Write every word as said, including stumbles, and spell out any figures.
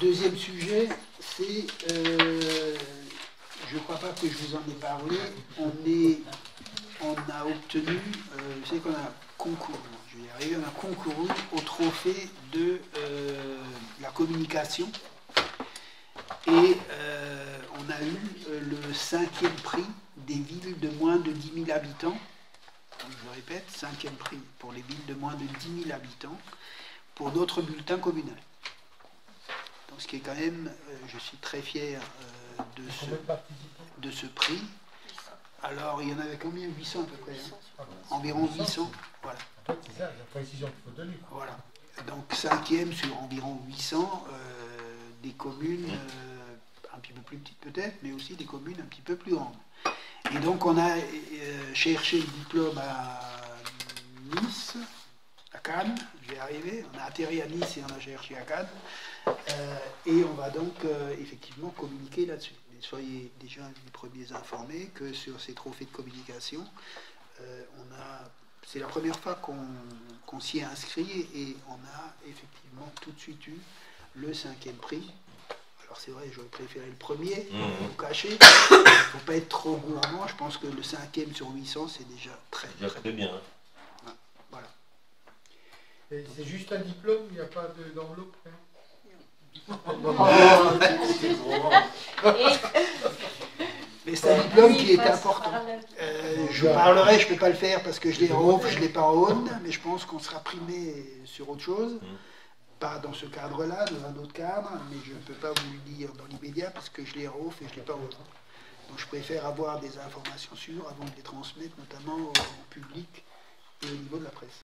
deuxième sujet, c'est, euh, je ne crois pas que je vous en ai parlé, on, est, on a obtenu, euh, vous savez qu'on a concouru, je vais y arriver, on a concouru au trophée de euh, la communication et euh, on a eu euh, le cinquième prix des villes de moins de dix mille habitants. Donc, je le répète, cinquième prix pour les villes de moins de dix mille habitants pour notre bulletin communal. Donc, ce qui est quand même, euh, je suis très fier euh, de, ce, de ce prix. Alors, il y en avait combien? huit cents à peu près, hein, environ huit cents. Voilà. C'est ça, la précision qu'il faut donner. Voilà. Donc, cinquième sur environ huit cents, euh, des communes euh, un petit peu plus petites peut-être, mais aussi des communes un petit peu plus grandes. Et donc, on a euh, cherché le diplôme à Nice, à Cannes, je vais arriver. On a atterri à Nice et on a cherché à Cannes. Euh, et on va donc euh, effectivement communiquer là-dessus. Mais soyez déjà les premiers informés que sur ces trophées de communication, euh, on a, c'est la première fois qu'on qu'on s'y est inscrit et on a effectivement tout de suite eu le cinquième prix. Alors c'est vrai, j'aurais préféré le premier, mmh. vous cacher. Il ne faut pas être trop gourmand. Je pense que le cinquième sur huit cents, c'est déjà très, déjà très, très bien. bien. Ouais, voilà. C'est juste un diplôme, il n'y a pas d'enveloppe hein? Mais c'est un diplôme qui est important. Euh, je vous parlerai, je ne peux pas le faire parce que je l'ai en off, je ne l'ai pas en on, mais je pense qu'on sera primé sur autre chose. Pas dans ce cadre-là, dans un autre cadre, mais je ne peux pas vous le dire dans l'immédiat parce que je l'ai en off et je ne l'ai pas en on. Donc je préfère avoir des informations sûres avant de les transmettre, notamment au public et au niveau de la presse.